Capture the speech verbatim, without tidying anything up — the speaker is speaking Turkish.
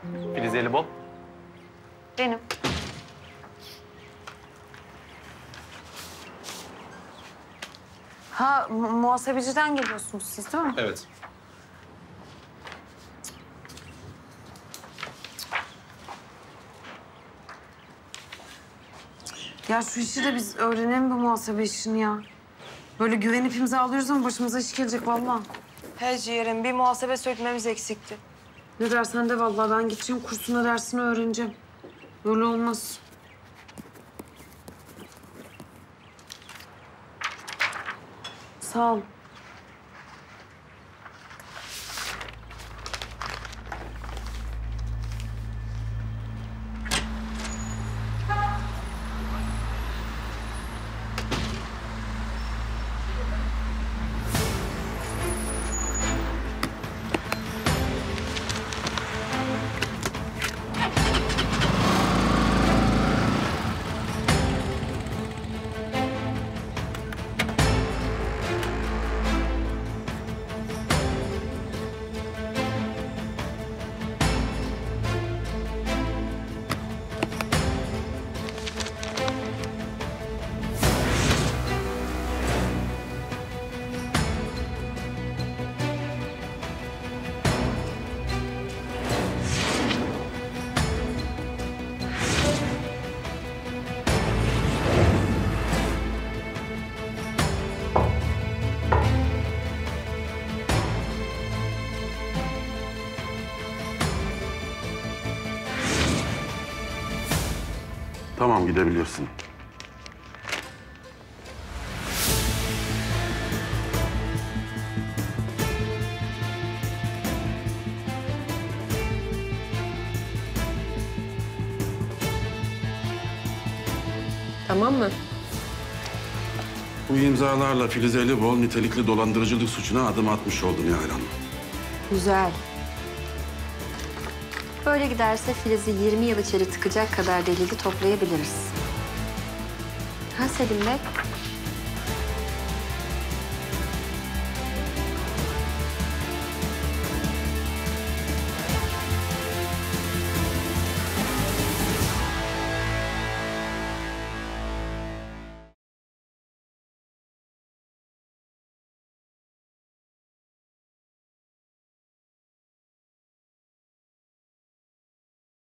Filiz Elibol. Benim. Ha, mu- muhasebeciden geliyorsunuz siz değil mi? Evet. Ya şu işi de biz öğrenelim bu muhasebe işini ya. Böyle güvenip imza alıyoruz ama başımıza iş gelecek vallahi. He ciğerim, bir muhasebe sökmemiz eksikti. Ne dersen de vallahi ben gideceğim kursuna dersini öğreneceğim. Böyle olmaz. Sağ ol. Tamam, gidebilirsin. Tamam mı? Bu imzalarla Filiz Elibol nitelikli dolandırıcılık suçuna adım atmış oldun Nihal Hanım. Güzel. Böyle giderse Filiz'i yirmi yıl içeri tıkacak kadar delili toplayabiliriz. Ha Selim Bey?